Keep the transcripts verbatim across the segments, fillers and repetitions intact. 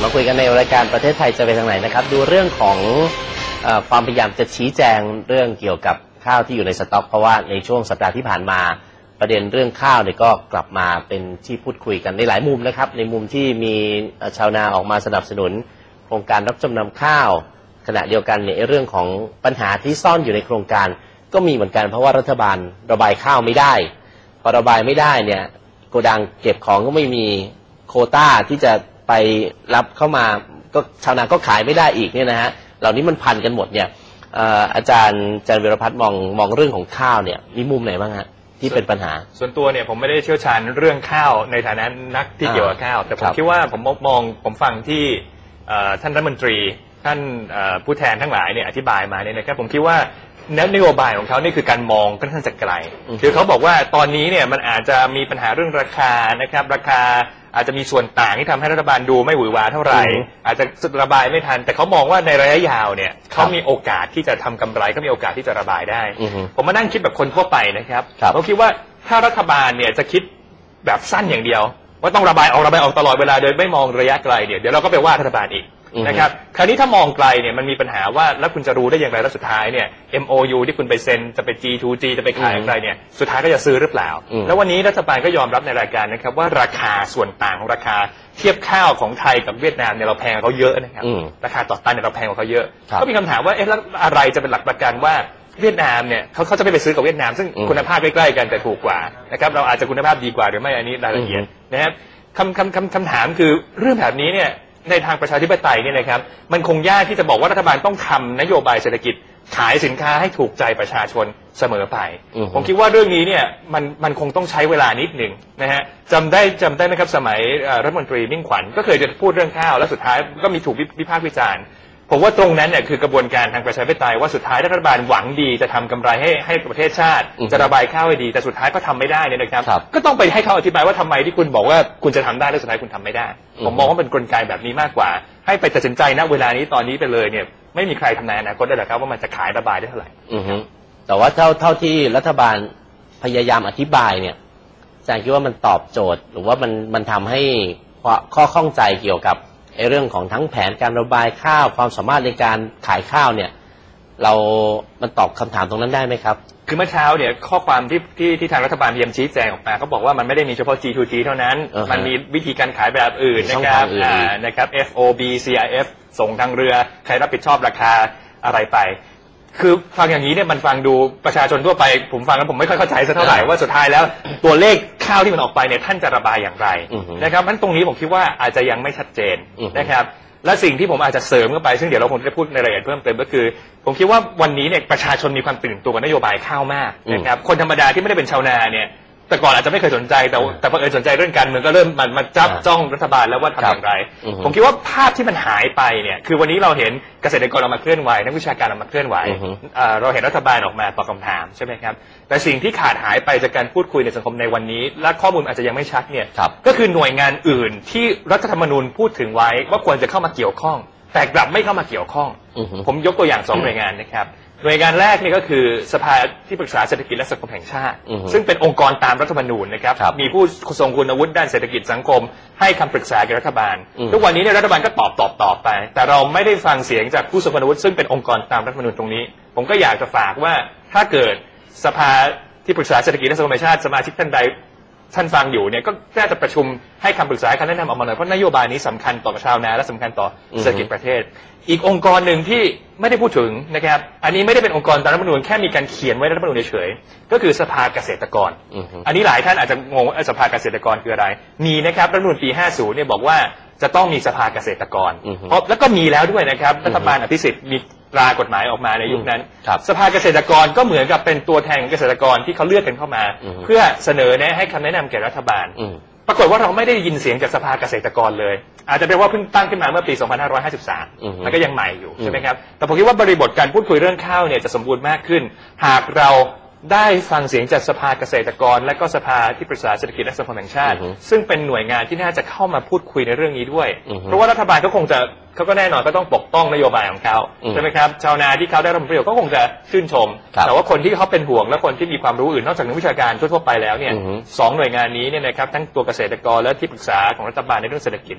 มาคุยกันในรายการประเทศไทยจะไปทางไหนนะครับดูเรื่องของเอ่อความพยายามจะชี้แจงเรื่องเกี่ยวกับข้าวที่อยู่ในสต็อกเพราะว่าในช่วงสัปดาห์ที่ผ่านมาประเด็นเรื่องข้าวเนี่ยก็กลับมาเป็นที่พูดคุยกันในหลายมุมนะครับในมุมที่มีชาวนาออกมาสนับสนุนโครงการรับจำนำข้าวขณะเดียวกันเนี่ยเรื่องของปัญหาที่ซ่อนอยู่ในโครงการก็มีเหมือนกันเพราะว่ารัฐบาลระบายข้าวไม่ได้พอระบายไม่ได้เนี่ยโกดังเก็บของก็ไม่มีโควต้าที่จะไปรับเข้ามาก็ชาวนาก็ขายไม่ได้อีกเนี่ยนะฮะเหล่านี้มันพันกันหมดเนี่ยอาจารย์อาจารย์วีรพัฒน์มองมองเรื่องของข้าวเนี่ยมีมุมไหนบ้างฮะที่เป็นปัญหาส่วนตัวเนี่ยผมไม่ได้เชี่ยวชาญเรื่องข้าวในฐานะนักที่เกี่ยวกับข้าวแต่ผมคิดว่าผมมองผมฟังที่ท่านรัฐมนตรีท่านผู้แทนทั้งหลายเนี่ยอธิบายมาเนี่ยนะครับผมคิดว่านโยบายของเขานี่คือการมองค่อนข้างจะไกลคือเขาบอกว่าตอนนี้เนี่ยมันอาจจะมีปัญหาเรื่องราคานะครับราคาอาจจะมีส่วนต่างที่ทำให้รัฐบาลดูไม่หวือหวาเท่าไหร่อาจจะระบายไม่ทันแต่เขามองว่าในระยะยาวเนี่ยเขามีโอกาสที่จะทำกำไรเขามีโอกาสที่จะระบายได้ผมมานั่งคิดแบบคนทั่วไปนะครับเขาคิดว่าถ้ารัฐบาลเนี่ยจะคิดแบบสั้นอย่างเดียวว่าต้องระบายออกระบายออกตลอดเวลาโดยไม่มองระยะไกลเนี่ยเดี๋ยวเราก็ไปว่ารัฐบาลอีกนะครับคราวนี้ถ้ามองไกลเนี่ยมันมีปัญหาว่าแล้วคุณจะรู้ได้อย่างไรแล้วสุดท้ายเนี่ย เอ็ม โอ ยู ที่คุณไปเซ็นจะไป จี ทู จี จะไปขายอะไรเนี่ยสุดท้ายก็จะซื้อหรือเปล่าแล้ววันนี้รัฐบาลก็ยอมรับในรายการนะครับว่าราคาส่วนต่างของราคาเทียบข้าวของไทยกับเวียดนามเนี่ยเราแพงกว่าเขาเยอะนะครับราคาต่อตันเนี่ยเราแพงกว่าเขาเยอะก็มีคำถามว่าเอ๊ะแล้วอะไรจะเป็นหลักประกันว่าเวียดนามเนี่ยเขาเขาจะไม่ไปซื้อกับเวียดนามซึ่งคุณภาพใกล้ๆกันแต่ถูกกว่านะครับเราอาจจะคุณภาพดีกว่าหรือไม่อันนี้รายละเอียดนะครับคำคำคำคำถามคือเรื่องแบบนี้เนี่ยในทางประชาธิปไตยเนี่ยนะครับมันคงยากที่จะบอกว่ารัฐบาลต้องทำนโยบายเศรษฐกิจขายสินค้าให้ถูกใจประชาชนเสมอไปผมคิดว่าเรื่องนี้เนี่ยมันมันคงต้องใช้เวลานิดหนึ่งนะฮะจำได้จำได้ไหมครับสมัยรัฐมนตรีมิ่งขวัญก็เคยจะพูดเรื่องข้าวแล้วสุดท้ายก็มีถูกวิพากษ์วิจารณ์ผมว่าตรงนั้นเนี่ยคือกระบวนการทางประชาธิปไตยว่าสุดท้ายรัฐบาลหวังดีจะทำกำไรให้ให้ประเทศชาติจะระบายข้าวให้ดีแต่สุดท้ายก็ทำไม่ได้เนี่ยนะครับก็ต้องไปให้เขาอธิบายว่าทำไมที่คุณบอกว่าคุณจะทำได้แล้วสุดท้ายคุณทำไม่ได้ผมมองว่าเป็นกลไกแบบนี้มากกว่าให้ไปตัดสินใจณเวลานี้ตอนนี้ไปเลยเนี่ยไม่มีใครทำนายอนาคตได้หรอกครับว่ามันจะขายระบายได้เท่าไหร่แต่ว่าเท่าเท่าที่รัฐบาลพยายามอธิบายเนี่ยอาจารย์คิดว่ามันตอบโจทย์หรือว่ามันมันทำให้ข้อข้องใจเกี่ยวกับไอ้เรื่องของทั้งแผนการระบายข้าวความสามารถในการขายข้าวเนี่ยเรา มันตอบคำถามตรงนั้นได้ไหมครับคือเมื่อเช้าเนี่ยข้อความที่ที่ที่ทางรัฐบาลพยายามชี้แจงออกมาเขาบอกว่ามันไม่ได้มีเฉพาะ จี ทู จี เท่านั้น uh-huh. มันมีวิธีการขายแบบอื่นนะครับอ่านะครับ เอฟ โอ บี ซี ไอ เอฟ ส่งทางเรือใครรับผิดชอบราคาอะไรไปคือฟังอย่างนี้เนี่ยมันฟังดูประชาชนทั่วไปผมฟังแล้วผมไม่ค่อยเข้าใจสักเท่าไหร่ว่าสุดท้ายแล้วตัวเลขข้าวที่มันออกไปเนี่ยท่านจะระบายอย่างไรนะครับมันตรงนี้ผมคิดว่าอาจจะยังไม่ชัดเจนนะครับและสิ่งที่ผมอาจจะเสริมเข้าไปซึ่งเดี๋ยวเราคงจะพูดในรายละเอียดเพิ่มเติมก็คือผมคิดว่าวันนี้เนี่ยประชาชนมีความตื่นตัวกับนโยบายข้าวมากนะครับคนธรรมดาที่ไม่ได้เป็นชาวนาเนี่ยแต่ก่อนอาจจะไม่เคยสนใจแต่แต่พอเออสนใจเรื่องการเมืองก็เริ่มมันมาจับจ้องรัฐบาลแล้วว่าทำอย่างไรผมคิดว่าภาพที่มันหายไปเนี่ยคือวันนี้เราเห็นเกษตรกรออกมาเคลื่อนไหวนักวิชาการออกมาเคลื่อนไหวเราเห็นรัฐบาลออกมาตอบคำถามใช่ไหมครับแต่สิ่งที่ขาดหายไปจากการพูดคุยในสังคมในวันนี้และข้อมูลอาจจะยังไม่ชัดเนี่ยก็คือหน่วยงานอื่นที่รัฐธรรมนูญพูดถึงไว้ว่าควรจะเข้ามาเกี่ยวข้องแต่กลับไม่เข้ามาเกี่ยวข้องผมยกตัวอย่างสองหน่วยงานนะครับหน่วยงานแรกนี่ก็คือสภาที่ปรึกษาเศรษฐกิจและสังคมแห่งชาติซึ่งเป็นองค์กรตามรัฐธรรมนูญนะครับมีผู้ทรงคุณวุฒิด้านเศรษฐกิจสังคมให้คำปรึกษาแก่รัฐบาลทุกวันนี้เนี่ยรัฐบาลก็ตอบตอบตอบไปแต่เราไม่ได้ฟังเสียงจากผู้ทรงคุณวุฒิซึ่งเป็นองค์กรตามรัฐธรรมนูญตรงนี้ผมก็อยากจะฝากว่าถ้าเกิดสภาที่ปรึกษาเศรษฐกิจและสังคมแห่งชาติสมาชิกท่านใดท่านฟังอยู่เนี่ยก็น่าจะประชุมให้คำปรึกษาคำแนะนำออกมาหน่อยเพราะนโยบายนี้สำคัญต่อชาวนาและสำคัญต่อเศรษฐกิจประเทศอีกองค์กรหนึ่งที่ไม่ได้พูดถึงนะครับอันนี้ไม่ได้เป็นองค์กรตามรัฐธรรมนูญแค่มีการเขียนไว้ในรัฐธรรมนูญเฉยๆก็คือสภาเกษตรกรอันนี้หลายท่านอาจจะงงว่าสภาเกษตรกรคืออะไรมีนะครับรัฐธรรมนูญปีห้าสิบเนี่ยบอกว่าจะต้องมีสภาเกษตรกรเพราะแล้วก็มีแล้วด้วยนะครับรัฐบาลอภิสิทธิ์มีตรากฎหมายออกมาในยุคนั้นสภาเกษตรกรก็เหมือนกับเป็นตัวแทนเกษตรกรที่เขาเลือกกันเข้ามาเพื่อเสนอแนะให้คำแนะนำแก่รัฐบาลปรากฏว่าเราไม่ได้ยินเสียงจากสภาเกษตรกรเลยอาจจะเป็นว่าเพิ่งตั้งขึ้นมาเมื่อปีสองพันห้าร้อยห้าสิบสามมันก็ยังใหม่อยู่ใช่ไหมครับแต่ผมคิดว่าบริบทการพูดคุยเรื่องข้าวเนี่ยจะสมบูรณ์มากขึ้นหากเราได้ฟังเสียงจากสภาเกษตรกรและก็สภาที่ปรึกษาเศรษฐกิจและสังคมแห่งชาติซึ่งเป็นหน่วยงานที่น่าจะเข้ามาพูดคุยในเรื่องนี้ด้วยเพราะว่ารัฐบาลก็คงจะเขาก็แน่นอนก็ต้องปกป้องนโยบายของเขาใช่ไหมครับชาวนาที่เขาได้รับประโยชน์ก็คงจะชื่นชมแต่ว่าคนที่เขาเป็นห่วงและคนที่มีความรู้อื่นนอกจากนักวิชาการทั่วๆไปแล้วเนี่ยสองหน่วยงานนี้เนี่ยนะครับทั้งตัวเกษตรกรและที่ปรึกษาของรัฐบาลในเรื่องเศรษฐกิจเนี่ย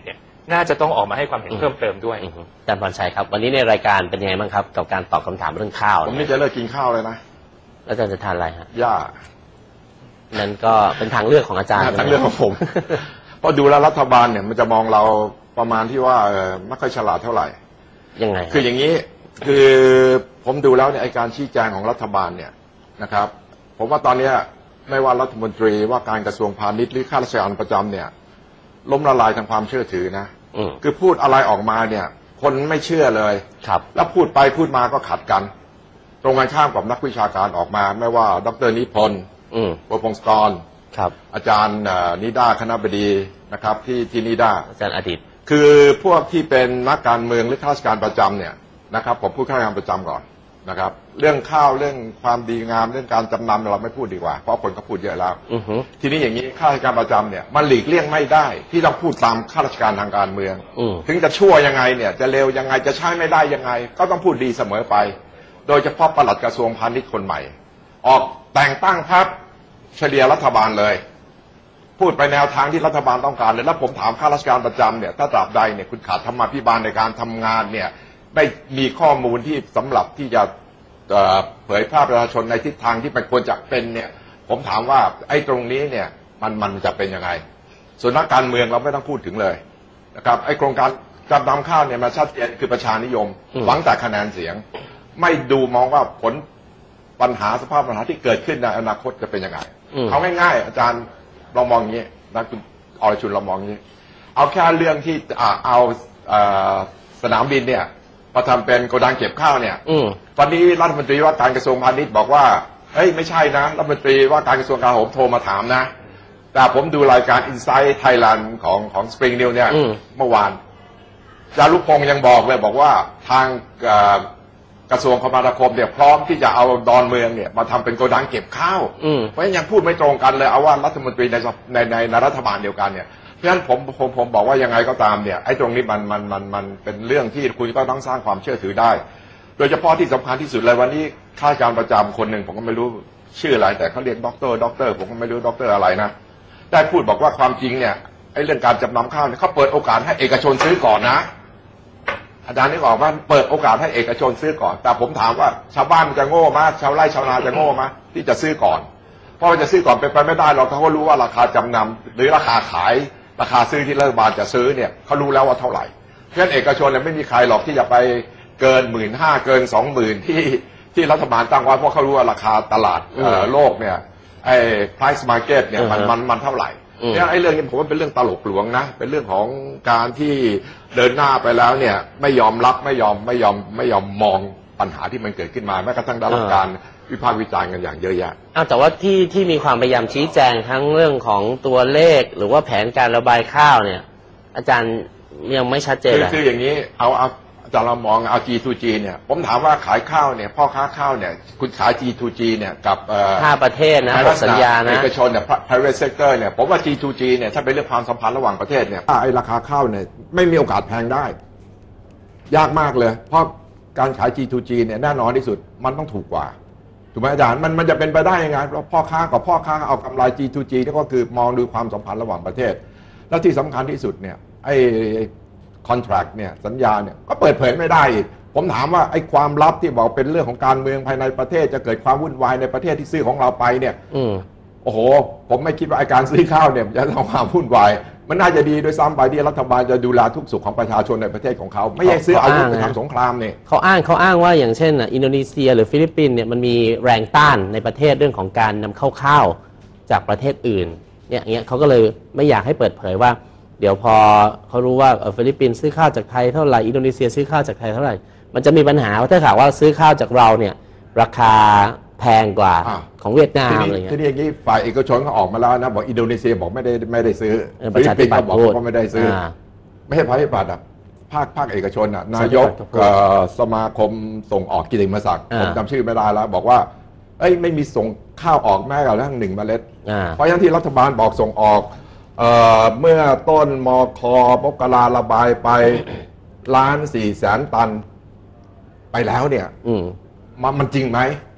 น่าจะต้องออกมาให้ความเห็นเพิ่มเติมด้วยอาจารย์พรชัยครับวันนี้ในรายการเป็นยังไงบ้างครับกับการตอบคำถามเรื่องข้าวผมนี่จะเลิกกินข้าวเลยนะอาจารย์จะทานอะไรฮะหญ้านั่นก็เป็นทางเลือกของอาจารย์ทางเลือกของผมเพราะดูแลรัฐบาลเนี่ยมันจะมองเราประมาณที่ว่าไม่ค่อยฉลาดเท่าไหร่ยังไงคืออย่างนี้คือผมดูแล้วเนี่ยไอการชี้แจงของรัฐบาลเนี่ยนะครับผมว่าตอนนี้ไม่ว่ารัฐมนตรีว่าการกระทรวงพาณิชย์หรือข้าราชการประจำเนี่ยล้มละลายทางความเชื่อถือนะคือพูดอะไรออกมาเนี่ยคนไม่เชื่อเลยครับแล้วพูดไปพูดมาก็ขัดกันตรงกันข้ามกับนักวิชาการออกมาไม่ว่าดร.นิพนธ์ประพงศกรครับอาจารย์นิด้าคณบดีนะครับที่ที่นิด้าอาจารย์อดีตคือพวกที่เป็นนักการเมืองหรือข้าราชการประจำเนี่ยนะครับผมพูดข้าราชการประจำก่อนนะครับเรื่องข้าวเรื่องความดีงามเรื่องการจำนำเราไม่พูดดีกว่าเพราะคนก็พูดเยอะแล้วทีนี้อย่างนี้ข้าราชการประจำเนี่ยมันหลีกเลี่ยงไม่ได้ที่ต้องพูดตามข้าราชการทางการเมืองถึงจะชั่วยังไงเนี่ยจะเลวยังไงจะใช้ไม่ได้ยังไงก็ต้องพูดดีเสมอไปโดยเฉพาะปลัดกระทรวงพาณิชย์คนใหม่ออกแต่งตั้งครับเฉลี่ยรัฐบาลเลยพูดไปแนวทางที่รัฐบาลต้องการเลยแล้วผมถามข้าราชการประจำเนี่ยถ้าตราบใดเนี่ยคุณขาดธรรมาภิบาลในการทำงานเนี่ยไม่มีข้อมูลที่สำหรับที่จะเผยแพร่ประชาชนในทิศทางที่มันควรจะเป็นเนี่ยผมถามว่าไอ้ตรงนี้เนี่ยมันมันจะเป็นยังไงส่วนนักการเมืองเราไม่ต้องพูดถึงเลยนะครับไอ้โครงการจำนำข้าวเนี่ยมาชัดเจนคือประชานิยมหวังแต่คะแนนเสียงไม่ดูมองว่าผลปัญหาสภาพปัญหาที่เกิดขึ้นในอนาคตจะเป็นยังไงเอาง่ายๆอาจารย์ลองมองอย่างนี้นักอรชุนเรามองอย่างนี้เอาแค่เรื่องที่เอาสนามบินเนี่ยมาทำเป็นโกดังเก็บข้าวเนี่ยตอนนี้รัฐมนตรีว่าการกระทรวงพาณิชย์บอกว่าเฮ้ยไม่ใช่นะรัฐมนตรีว่าการกระทรวงกลาโหมโทรมาถามนะแต่ผมดูรายการ Inside Thailand ของของ Spring News เนี่ยเมื่อวานจารุพงษ์ยังบอกเลยบอกว่าทางกระทรวงคมนาคมเนี่ยพร้อมที่จะเอาดอนเมืองเนี่ยมาทำเป็นโกดังเก็บข้าวเพราะยังพูดไม่ตรงกันเลยเอาว่ารัฐมนตรีในในในในรัฐบาลเดียวกันเนี่ยเพราะฉะนั้นผมผมผมบอกว่ายังไงก็ตามเนี่ยไอ้ตรงนี้มันมันมันมันเป็นเรื่องที่คุณก็ต้องสร้างความเชื่อถือได้โดยเฉพาะที่สำคัญที่สุดเลยวันนี้ข้าราชการประจำคนหนึ่งผมก็ไม่รู้ชื่ออะไรแต่เขาเรียกด็อกเตอร์ด็อกเตอร์ผมก็ไม่รู้ด็อกเตอร์อะไรนะได้พูดบอกว่าความจริงเนี่ยไอ้เรื่องการจำนำข้าวเนี่ยเขาเปิดโอกาสให้เอกชนซื้อก่อนนะอาจารย์นึกออกว่าเปิดโอกาสให้เอกชนซื้อก่อนแต่ผมถามว่าชาวบ้านจะโง่มั้ยชาวไร่ชาวนาจะโง่มั้ยที่จะซื้อก่อนเพราะว่าจะซื้อก่อนเป็นไปไม่ได้หรอกเขาก็รู้ว่าราคาจำนำหรือราคาขายราคาซื้อที่รัฐบาลจะซื้อเนี่ยเขารู้แล้วว่าเท่าไหร่เพราะฉะนั้นเอกชนเนี่ยไม่มีใครหรอกที่จะไปเกินหมื่นห้าเกินสองหมื่นที่ที่รัฐบาลตั้งไว้เพราะเขารู้ว่าราคาตลาดโลกเนี่ยไอ้ price market เนี่ยมันมันมันเท่าไหร่เนี่ยไอ้เรื่องนี้ผมว่าเป็นเรื่องตลกหลวงนะเป็นเรื่องของการที่เดินหน้าไปแล้วเนี่ยไม่ยอมรับไม่ยอมไม่ยอมไม่ยอมมองปัญหาที่มันเกิดขึ้นมาแม้กระทั่งได้รับการวิพากษ์วิจารณ์กันอย่างเยอะแยะอ้าวแต่ว่าที่ที่มีความพยายามชี้แจงทั้งเรื่องของตัวเลขหรือว่าแผนการระบายข้าวเนี่ยอาจารย์ยังไม่ชัดเจนเลยคืออย่างนี้เอาเอาอาจารย์เรามองเอา จี ทู จี เนี่ยผมถามว่าขายข้าวเนี่ยพ่อค้าข้าวเนี่ยคุณขาย จี ทู จี เนี่ยกับห้าประเทศนะสัญญานะเอกชนเนี่ย private sector เนี่ยผมว่า จี ทู จี เนี่ยถ้าเป็นเรื่องความสัมพันธ์ระหว่างประเทศเนี่ยไอ้ราคาข้าวเนี่ยไม่มีโอกาสแพงได้ยากมากเลยเพราะการขาย จี ทู จี เนี่ยแน่นอนที่สุดมันต้องถูกกว่าถูกไหมอาจารย์มันมันจะเป็นไปได้ยังไงเพราะพ่อค้ากับพ่อค้าเอากำไร จี ทู จี นี่ก็คือมองดูความสัมพันธ์ระหว่างประเทศแล้วที่สำคัญที่สุดเนี่ยไอ้contract เนี่ยสัญญาเนี่ยก็เปิดเผยไม่ได้อีกผมถามว่าไอ้ความลับที่บอกเป็นเรื่องของการเมืองภายในประเทศจะเกิดความวุ่นวายในประเทศที่ซื้อของเราไปเนี่ยโอ้โหผมไม่คิดว่าไอ้การซื้อข้าวเนี่ยจะทำความวุ่นวายมันน่าจะดีโดยซ้ำไปที่รัฐบาลจะดูแลทุกสุขของประชาชนในประเทศของเขาไม่ใช่ซื้ออาวุธไปทำสงครามเนี่ยเขาอ้างเขาอ้างว่าอย่างเช่นอินโดนีเซียหรือฟิลิปปินส์เนี่ยมันมีแรงต้านในประเทศเรื่องของการนำเข้าข้าวจากประเทศอื่นเนี่ยอย่างเงี้ยเขาก็เลยไม่อยากให้เปิดเผยว่าเดี๋ยวพอเขารู้ว่าฟิลิปปินส์ซื้อข้าวจากไทยเท่าไหร่อินโดนีเซียซื้อข้าวจากไทยเท่าไหร่มันจะมีปัญหาว่าถ้าถามว่าซื้อข้าวจากเราเนี่ยราคาแพงกว่าของเวียดนามอะไรเงี้ยทีนี้อย่างนี้ฝ่ายเอกชนเขาออกมาแล้วนะบอกอินโดนีเซียบอกไม่ได้ไม่ได้ซื้อฟิลิปปินส์ก็บอกว่าไม่ได้ซื้อไม่ใช่ภาคปฏิบัติอ่ะภาคภาคเอกชนอ่ะนายกสมาคมส่งออกกิติมศักดิ์ผมจำชื่อไม่ได้แล้วบอกว่าเอ้ยไม่มีส่งข้าวออกแม้กระทั่งหนึ่งเมล็ดเพราะฉะนั้นที่รัฐบาลบอกส่งออกเอ่อเมื่อต้นมคมกราระบายไปล้านสี่แสนตันไปแล้วเนี่ยมันมันจริงไหม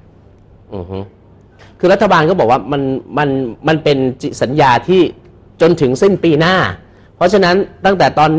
คือรัฐบาลก็บอกว่ามันมันมันเป็นสัญญาที่จนถึงสิ้นปีหน้าเพราะฉะนั้นตั้งแต่ตอนเนี้ยตั้ง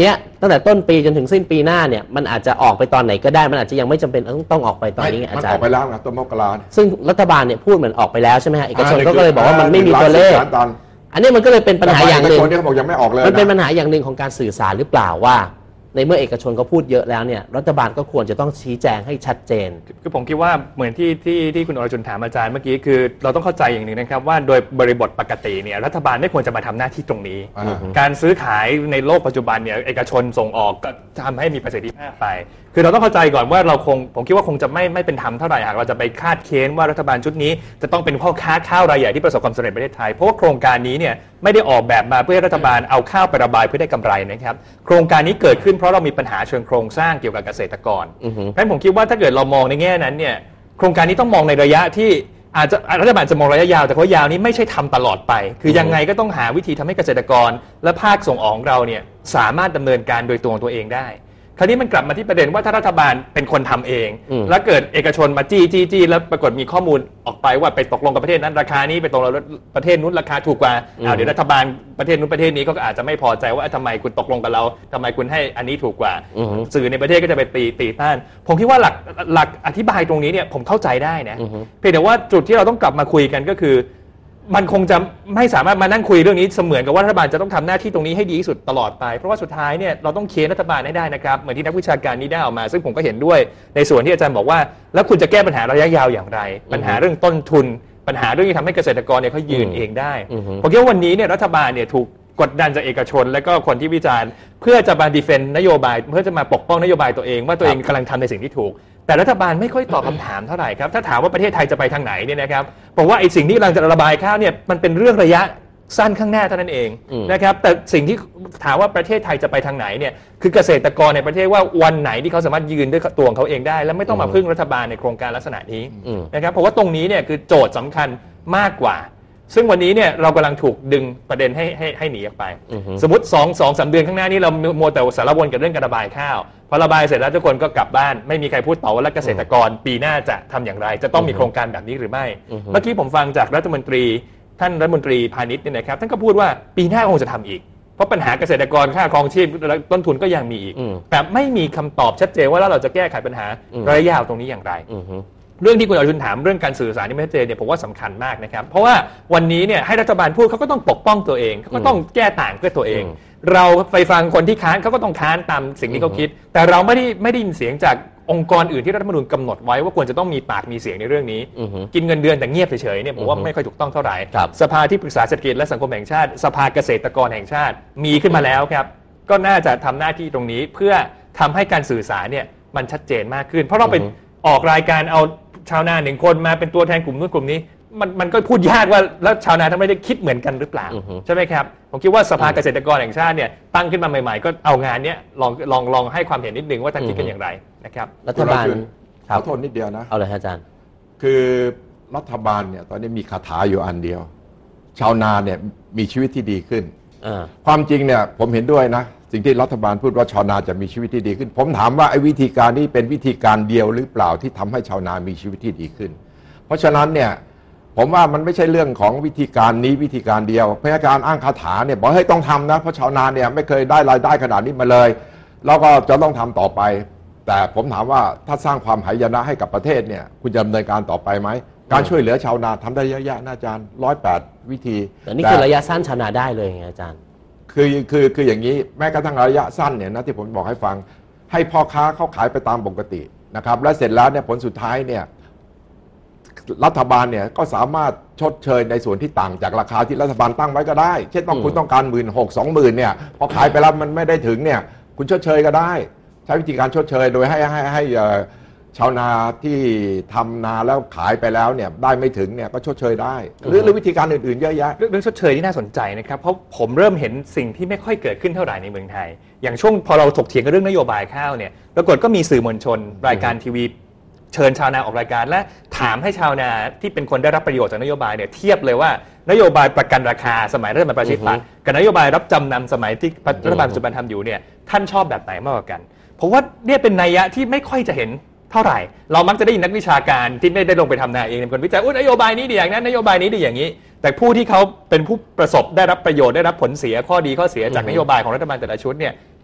ตั้งแต่ต้นปีจนถึงสิ้นปีหน้าเนี่ยมันอาจจะออกไปตอนไหนก็ได้มันอาจจะยังไม่จำเป็นต้องต้องออกไปตอนนี้ไงอาจารย์มันออกไปแล้วนะต้นมกราซึ่งรัฐบาลเนี่ยพูดเหมือนออกไปแล้วใช่ไหมฮะเอกชนก็เลยบอกว่ามันไม่มีตัวเลขอันนี้มันก็เลยเป็นปัญหาอย่างหนึ่งมันเป็นปัญหาอย่างหนึ่งของการสื่อสารหรือเปล่าว่าในเมื่อเอกชนก็พูดเยอะแล้วเนี่ยรัฐบาลก็ควรจะต้องชี้แจงให้ชัดเจนคือผมคิดว่าเหมือนที่ที่ที่คุณอรชุนถามอาจารย์เมื่อกี้คือเราต้องเข้าใจอย่างหนึ่งนะครับว่าโดยบริบทปกติเนี่ยรัฐบาลไม่ควรจะมาทำหน้าที่ตรงนี้การซื้อขายในโลกปัจจุบันเนี่ยเอกชนส่งออกก็ทำให้มีประสิทธิภาพไปคือเราต้องเข้าใจก่อนว่าเราคงผมคิดว่าคงจะไม่ไม่เป็นธรรมเท่าไหร่หากเราจะไปคาดเค้นว่ารัฐบาลชุดนี้จะต้องเป็นพ่อค้าข้าวรายใหญ่ที่ประสบความสำเร็จในประเทศไทยเพราะว่าโครงการนี้เนี่ยไม่ได้ออกแบบมาเพื่อรัฐบาลเอาข้าวไประบายเพื่อได้กำไรนะครับโครงการนี้เกิดขึ้นเพราะเรามีปัญหาเชิงโครงสร้างเกี่ยวกับเกษตรกรเพราะฉะนั้นผมคิดว่าถ้าเกิดเรามองในแง่นั้นเนี่ยโครงการนี้ต้องมองในระยะที่อาจจะรัฐบาลจะมองระยะยาวแต่เพราะยาวนี้ไม่ใช่ทำตลอดไปคือยังไงก็ต้องหาวิธีทำให้เกษตรกรและภาคส่งออกของเราเนี่ยสามารถดำเนินการโดยตัวของตัวเองได้คราวนี้มันกลับมาที่ประเด็นว่าถ้ารัฐบาลเป็นคนทำเองแล้วเกิดเอกชนมาจี้จี้จี้แล้วปรากฏมีข้อมูลออกไปว่าไปตกลงกับประเทศนั้นราคานี้ไปตกลงประเทศนู้นราคาถูกกว่าอ้าวเดี๋ยวรัฐบาลประเทศนู้นประเทศนี้ก็อาจจะไม่พอใจว่าทำไมคุณตกลงกับเราทำไมคุณให้อันนี้ถูกกว่าสื่อในประเทศก็จะไปตีตีต้านผมคิดว่าหลักหลักอธิบายตรงนี้เนี่ยผมเข้าใจได้นะเพียงแต่ว่าจุดที่เราต้องกลับมาคุยกันก็คือมันคงจะไม่สามารถมานั่งคุยเรื่องนี้เสมือนกับว่ารัฐบาลจะต้องทำหน้าที่ตรงนี้ให้ดีที่สุดตลอดไปเพราะว่าสุดท้ายเนี่ยเราต้องเค้นรัฐบาลให้ได้นะครับเหมือนที่นักวิชาการนี้ได้ออกมาซึ่งผมก็เห็นด้วยในส่วนที่อาจารย์บอกว่าแล้วคุณจะแก้ปัญหาระยะยาวอย่างไรปัญหาเรื่องต้นทุนปัญหาเรื่องที่ทำให้เกษตรกรเนี่ยเขายืนเองได้ผมคิดว่าวันนี้เนี่ยรัฐบาลเนี่ยถูกกดดันจากเอกชนและก็คนที่วิจารณ์เพื่อจะมาดีเฟนต์นโยบายเพื่อจะมาปกป้องนโยบายตัวเองว่าตัวเองกำลังทำในสิ่งที่ถูกแต่รัฐบาลไม่ค่อยตอบคำถามเท่าไหร่ครับถ้าถามว่าประเทศไทยจะไปทางไหนเนี่ยนะครับผมว่าไอ้สิ่งที่กำลังจะระบายข้าวเนี่ยมันเป็นเรื่องระยะสั้นข้างหน้าเท่านั้นเองนะครับแต่สิ่งที่ถามว่าประเทศไทยจะไปทางไหนเนี่ยคือเกษตรกรในประเทศว่าวันไหนที่เขาสามารถยืนด้วยตัวของเขาเองได้และไม่ต้องมาพึ่งรัฐบาลในโครงการลักษณะนี้นะครับเพราะว่าตรงนี้เนี่ยคือโจทย์สำคัญมากกว่าซึ่งวันนี้เนี่ยเรากำลังถูกดึงประเด็นให้ให้ให้หนีออกไปสมมติสองสองสามเดือนข้างหน้านี้เราโมแต่สารวนกับเรื่องการระบายข้าวพอระบายเสร็จแล้วทุกคนก็กลับบ้านไม่มีใครพูดต่อว่าแล้วเกษตรกรปีหน้าจะทำอย่างไรจะต้องมีโครงการแบบนี้หรือไม่เมื่อกี้ผมฟังจากรัฐมนตรีท่านรัฐมนตรีพาณิชย์เนี่ยนะครับท่านก็พูดว่าปีหน้าคงจะทำอีกเพราะปัญหาเกษตรกรค่าครองชีพต้นทุนก็ยังมีอีกแต่ไม่มีคำตอบชัดเจนว่าแล้วเราจะแก้ไขปัญหาระยะยาวตรงนี้อย่างไรเรื่องที่คุณอรชุนถามเรื่องการสื่อสารที่ไม่ชัดเจนเนี่ยผมว่าสำคัญมากนะครับเพราะว่าวันนี้เนี่ยให้รัฐบาลพูดเขาก็ต้องปกป้องตัวเองเขาก็ต้องแก้ต่างเพื่อตัวเองเราไปฟังคนที่ค้านเขาก็ต้องค้านตามสิ่งที่เขาคิดแต่เราไม่ได้ไม่ได้ยินเสียงจากองค์กรอื่นที่รัฐธรรมนูญกำหนดไว้ว่าควรจะต้องมีปากมีเสียงในเรื่องนี้กินเงินเดือนแต่เงียบเฉยๆเนี่ยผมว่าไม่ค่อยถูกต้องเท่าไหร่สภาที่ปรึกษาเศรษฐกิจและสังคมแห่งชาติสภาเกษตรกรแห่งชาติมีขึ้นมาแล้วครับก็น่าจะทำหน้าที่ตรงนี้เพื่อทำให้การสื่อสารเนี่ยมันชัดเจนมากขึ้นเพราะเราไปออกรายการเอาชาวนาหนึ่งคนมาเป็นตัวแทนกลุ่มนู้นกลุ่มนี้มันมันก็พูดยากว่าแล้วชาวนาทำไมได้คิดเหมือนกันหรือเปล่าใช่ไหมครับผมคิดว่าสภาเกษตรกรแห่งชาติเนี่ยตั้งขึ้นมาใหม่ๆก็เอางานนี้ลองลองลองให้ความเห็นนิดนึงว่าท่านคิดกันอย่างไรนะครับรัฐบาลขอโทษนิดเดียวนะเอาเลยอาจารย์คือรัฐบาลเนี่ยตอนนี้มีคาถาอยู่อันเดียวชาวนาเนี่ยมีชีวิตที่ดีขึ้นความจริงเนี่ยผมเห็นด้วยนะสิ่งที่รัฐบาลพูดว่าชาวนาจะมีชีวิตที่ดีขึ้นผมถามว่าไอ้วิธีการนี้เป็นวิธีการเดียวหรือเปล่าที่ทำให้ชาวนามีชีวิตที่ดีขึ้นเพราะฉะนั้นเนี่ยผมว่ามันไม่ใช่เรื่องของวิธีการนี้วิธีการเดียวพยาการอ้างคาถาเนี่ยบอกให้ต้องทำนะเพราะชาวนาเนี่ยไม่เคยได้รายได้ขนาดนี้มาเลยแล้วก็จะต้องทำต่อไปแต่ผมถามว่าถ้าสร้างความหายนะให้กับประเทศเนี่ยคุณจะดำเนินการต่อไปไหมการช่วยเหลือชาวนาทำได้เยอะแยะนะอาจารย์ร้อยแปดวิธีแต่นี่คือระยะสั้นชาวนาได้เลยไงอาจารย์คือคือคืออย่างนี้แม้กระทั่งระยะสั้นเนี่ยนะที่ผมบอกให้ฟังให้พ่อค้าเขาขายไปตามปกตินะครับและเสร็จแล้วเนี่ยผลสุดท้ายเนี่ยรัฐบาลเนี่ยก็สามารถชดเชยในส่วนที่ต่างจากราคาที่รัฐบาลตั้งไว้ก็ได้เช่นต้องคุณต้องการหมื่นหกสองหมื่นเนี่ยพอขายไปแล้วมันไม่ได้ถึงเนี่ยคุณชดเชยก็ได้ใช้วิธีการชดเชยโดยให้ให้ให้ชาวนาที่ทำนาแล้วขายไปแล้วเนี่ยได้ไม่ถึงเนี่ยก็ชดเชยได้หรือหรือวิธีการอื่นๆเยอะแยะเรื่องชดเชยที่น่าสนใจนะครับเพราะผมเริ่มเห็นสิ่งที่ไม่ค่อยเกิดขึ้นเท่าไหร่ในเมืองไทยอย่างช่วงพอเราถกเถียงกันเรื่องนโยบายข้าวเนี่ยปรากฏก็มีสื่อมวลชนรายการทีวีเชิญชาวนาออกรายการและถามให้ชาวนาที่เป็นคนได้รับประโยชน์จากนโยบายเนี่ยเทียบเลยว่านโยบายประกันราคาสมัยรัฐบาลประชาธิปัตย์กับนโยบายรับจำนำสมัยที่รัฐบาลปัจจุบันทำอยู่เนี่ยท่านชอบแบบไหนมากกว่ากันเพราะว่าเนี่ยเป็นนัยยะที่ไม่ค่อยจะเห็นเท่าไหร่เรามักจะได้ยินนักวิชาการที่ไม่ได้ลงไปทำนาเองเป็นคนวิจัยนโยบายนี้ดีอย่างนั้นนโยบายนี้ดีอย่างนี้แต่ผู้ที่เขาเป็นผู้ประสบได้รับประโยชน์ได้รับผลเสียข้อดีข้อเสียจากนโยบายของรัฐบาลแต่ละชุดเนี่ย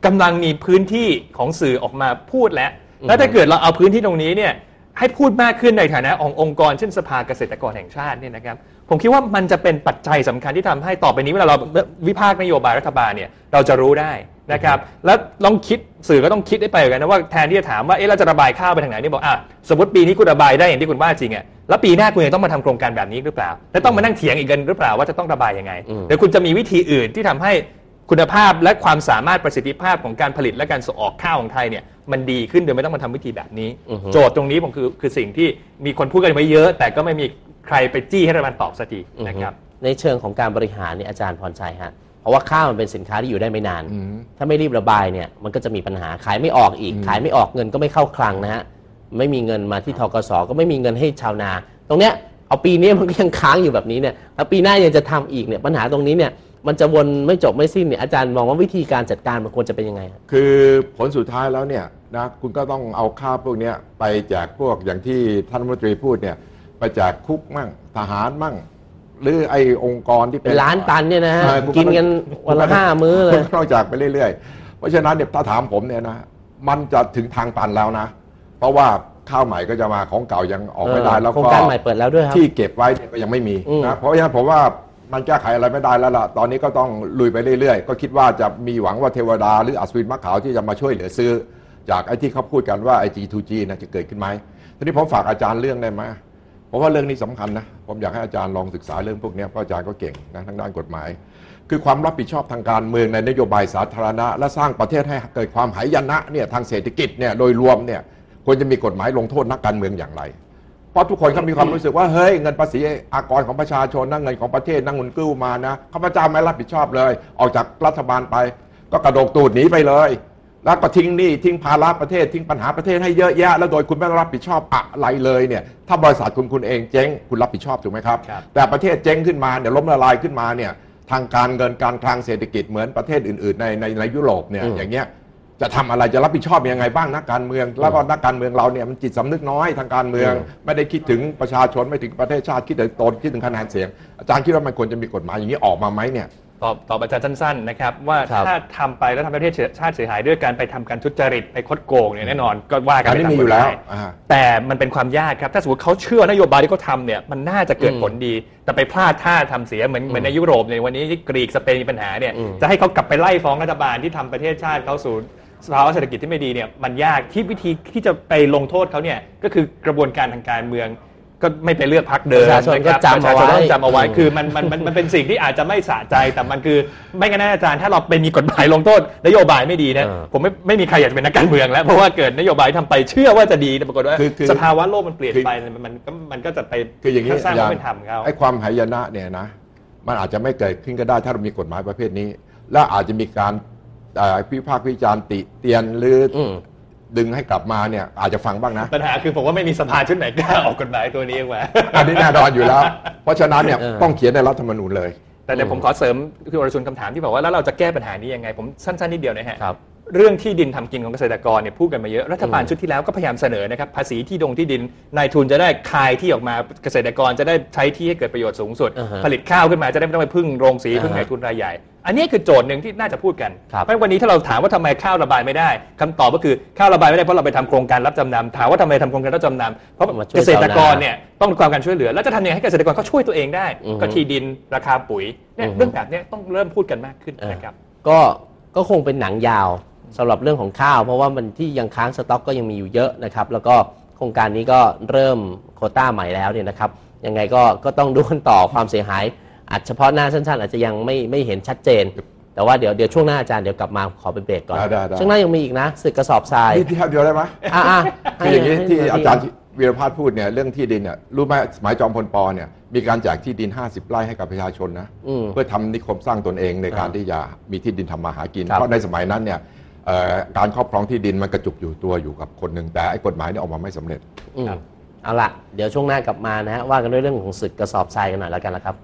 กำลังมีพื้นที่ของสื่อออกมาพูดแล้วแล้วถ้าเกิดเราเอาพื้นที่ตรงนี้เนี่ยให้พูดมากขึ้นในฐานะองค์องค์กรเช่นสภาเกษตรกรแห่งชาติเนี่ยนะครับผมคิดว่ามันจะเป็นปัจจัยสำคัญที่ทำให้ต่อไปนี้เวลาเราวิพากษ์นโยบายรัฐบาลเนี่ยเราจะรู้ได้นะครับแล้วลองคิดสื่อก็ต้องคิดได้ไปเหมือนกันนะว่าแทนที่จะถามว่าเอ๊ะเราจะระบายข้าวไปทางไหนนี่บอกอ่ะสมมติปีนี้คุณระบายได้อย่างที่คุณว่าจริงอ่ะแล้วปีหน้าคุณยังต้องมาทำโครงการแบบนี้หรือเปล่าและต้องมานั่งเถียงอีกกันหรือเปล่าว่าจะต้องระบายยังไงหรือคุณจะมีวิธีอื่นที่ทำให้คุณภาพและความสามารถประสิทธิภาพของการผลิตและการส่งออกข้าวของไทยเนี่ยมันดีขึ้นโดยไม่ต้องมาทำวิธีแบบนี้โจทย์ตรงนี้ผมคือคือสิ่งที่มีคนพูดกันไว้เยอะแต่ก็ไม่มีใครไปจี้ให้รัฐบาลตอบสักทีนะครับในเชิงของการบริหารเนี่ยอาจารย์พรชัยฮะเพราะว่าข้าวมันเป็นสินค้าที่อยู่ได้ไม่นานถ้าไม่รีบระบายเนี่ยมันก็จะมีปัญหาขายไม่ออกอีกขายไม่ออกเงินก็ไม่เข้าคลังนะฮะไม่มีเงินมาที่ธกสก็ไม่มีเงินให้ชาวนาตรงเนี้ยเอาปีนี้มันก็ยังค้างอยู่แบบนี้เนี่ยแล้วปีหน้ายังจะทำอีกเนี่ยปัญหาตรงนี้เนี่ยมันจะวนไม่จบไม่สิ้นเนี่ยอาจารย์มองว่าวิธีการจัดการมันควรจะเป็นยังไงคือผลสุดท้ายแล้วเนี่ยนะคุณก็ต้องเอาข้าวพวกนี้ไปแจกพวกอย่างที่ท่านรัฐมนตรีพูดเนี่ยไปแจกคุกมั่งทหารมั่งหรือไอ้องค์กรที่เป็นล้านตันเนี่ยนะฮะกินกันวันละห้ามื้อเลยต้องแจกไปเรื่อยๆเพราะฉะนั้นเนี่ยถ้าถามผมเนี่ยนะมันจะถึงทางตันแล้วนะเพราะว่าข้าวใหม่ก็จะมาของเก่ายังออกไม่ได้แล้วก็โครงการใหม่เปิดแล้วด้วยครับที่เก็บไว้เนี่ยก็ยังไม่มีนะเพราะฉะนั้นผมว่ามันแก้ไขอะไรไม่ได้แล้วล่ะตอนนี้ก็ต้องลุยไปเรื่อยๆก็คิดว่าจะมีหวังว่าเทวดาหรืออัศวินมะขาวที่จะมาช่วยเหลือซื้อจากไอ้ที่เขาพูดกันว่าไอ้ จี ทู จี นะจะเกิดขึ้นไหมทีนี้ผมฝากอาจารย์เรื่องได้ไหมเพราะว่าเรื่องนี้สำคัญนะผมอยากให้อาจารย์ลองศึกษาเรื่องพวกนี้เพราะอาจารย์ก็เก่งนะทางด้านกฎหมายคือความรับผิดชอบทางการเมืองในนโยบายสาธารณะและสร้างประเทศให้เกิดความหายนะเนี่ยทางเศรษฐกิจเนี่ยโดยรวมเนี่ยควรจะมีกฎหมายลงโทษนักการเมืองอย่างไรเพราะทุกคนเขามีความรู้สึกว่าเฮ้ยเงินภาษีอากรของประชาชนนั่งเงินของประเทศนั่งเงินกู้มานะข้าพเจ้าไม่รับผิดชอบเลยออกจากรัฐบาลไปก็กระโดดตูดหนีไปเลยแล้วก็ทิ้งหนี้ทิ้งภาระประเทศทิ้งปัญหาประเทศให้เยอะแยะแล้วโดยคุณไม่รับผิดชอบอะไรเลยเนี่ยถ้าบริษัทคุณคุณเองเจ๊งคุณรับผิดชอบถูกไหมครับแต่ประเทศเจ๊งขึ้นมาเนี่ยล้มละลายขึ้นมาเนี่ยทางการเงินการคลังเศรษฐกิจเหมือนประเทศอื่นๆในในในยุโรปเนี่ยอย่างเงี้ยจะทำอะไรจะรับผิดชอบยังไงบ้างนักการเมืองแล้วก็นักการเมืองเราเนี่ยมันจิตสำนึกน้อยทางการเมืองไม่ได้คิดถึงประชาชนไม่ถึงประเทศชาติคิดถึงตนคิดถึงคะแนนเสียงอาจารย์คิดว่ามันควรจะมีกฎหมายอย่างนี้ออกมาไหมเนี่ยตอบตอบอาจารย์สั้นๆนะครับว่าถ้าทำไปแล้วทำประเทศชาติเสียหายด้วยการไปทำการทุจริตไปคดโกงเนี่ยแน่นอนก็ว่ากันไม่มีอยู่แล้วแต่มันเป็นความยากครับถ้าสมมติเขาเชื่อนโยบายที่เขาทำเนี่ยมันน่าจะเกิดผลดีแต่ไปพลาดท่าทำเสียเหมือนเหมือนในยุโรปในวันนี้ที่กรีกสเปนมีปัญหาเนี่ยจะให้เขากลับไปไล่ฟ้องรัฐบาลที่ทำประเทศชาติเขาสู่สภาวะเศรษฐกิจที่ไม่ดีเนี่ยมันยากที่วิธีที่จะไปลงโทษเขาเนี่ยก็คือกระบวนการทางการเมืองก็ไม่ไปเลือกพรรคเดิมนะครับประชาชนต้องจำเอาไว้คือมันมันมันเป็นสิ่งที่อาจจะไม่สะใจแต่มันคือไม่งั้นอาจารย์ถ้าเราไปมีกฎหมายลงโทษนโยบายไม่ดีนะผมไม่ไม่มีใครอยากจะเป็นนักการเมืองแล้วเพราะว่าเกิดนโยบายทำไปเชื่อว่าจะดีแต่ปรากฏว่าสภาวะโลกมันเปลี่ยนไปมันก็มันก็จะไปคืออย่างนี้สร้างความเป็นธรรมเขาไอ้ความหายนะเนี่ยนะมันอาจจะไม่เกิดขึ้นก็ได้ถ้าเรามีกฎหมายประเภทนี้และอาจจะมีการพิพากษ์วิจารณ์ติเตียนหรือดึงให้กลับมาเนี่ยอาจจะฟังบ้างนะปัญหาคือผมว่าไม่มีสภาชุดไหนกล้าออกกฎหมายตัวนี้ออกมาอันนี้แน่นอนอยู่แล้วเพราะฉะนั้นเนี่ยต้องเขียนในรัฐธรรมนูญเลยแต่เดี๋ยวผมขอเสริมคือวรชุนคำถามที่บอกว่าแล้วเราจะแก้ปัญหานี้ยังไงผมสั้นๆนิดเดียวนะฮะเรื่องที่ดินทำกินของเกษตรกรเนี่ยพูดกันมาเยอะรัฐบาลชุดที่แล้วก็พยายามเสนอนะครับภาษีที่ดงที่ดินนายทุนจะได้คายที่ออกมาเกษตรกรจะได้ใช้ที่ให้เกิดประโยชน์สูงสุดผลิตข้าวขึ้นมาจะได้ไม่ต้องไปพึ่งโรงสีพึ่งนายทุนรายใหญ่อันนี้คือโจทย์หนึ่งที่น่าจะพูดกันเพราะวันนี้ถ้าเราถามว่าทำไมข้าวระบายไม่ได้คำตอบก็คือข้าวระบายไม่ได้เพราะเราไปทำโครงการรับจำนำถามว่าทำไมทำโครงการรับจำนำเพราะเกษตรกรเนี่ยต้องการการช่วยเหลือแล้วจะทำยังไงให้เกษตรกรเขาช่วยตัวเองได้ก็ที่ดินราคาปุ๋ยเนี่ยเรื่องแบบนี้ต้องเริ่มพูดกันมากขึ้นนะครับก็ก็คงเป็นหนังยาวสำหรับเรื่องของข้าวเพราะว่ามันที่ยังค้างสต็อกก็ยังมีอยู่เยอะนะครับแล้วก็โครงการนี้ก็เริ่มโควต้าใหม่แล้วเนี่ยนะครับยังไงก็ก็ต้องดูกันต่อความเสียหายอาจเฉพาะหน้าสั้นๆอาจจะยังไม่ไม่เห็นชัดเจนแต่ว่าเดี๋ยวเดี๋ยวช่วงหน้าอาจารย์เดี๋ยวกลับมาขอไปเบรกก่อนช่วงหน้ายังมีอีกนะสึกกระสอบทรายที่เดียวได้ไหมอ่าคืออย่างนี้ที่อาจารย์วีรพัฒน์พูดเนี่ยเรื่องที่ดินเนี่ยรู้ไหมสมัยจอมพลป.เนี่ยมีการแจกที่ดินห้าสิบไร่ให้กับประชาชนนะเพื่อทำนิคมสร้างตนเองในการที่จะมีที่ดินทำมาหากินเพราะในสมัยนั้นเนี่ยการครอบครองที่ดินมันกระจุกอยู่ตัวอยู่กับคนหนึ่งแต่ไอ้กฎหมายนี่ออกมาไม่สำเร็จเอาละเดี๋ยวช่วงหน้ากลับมานะฮะว่ากันด้วยเรื่องของศึกกระสอบทรายกันหน่อยแล้วกันละครับ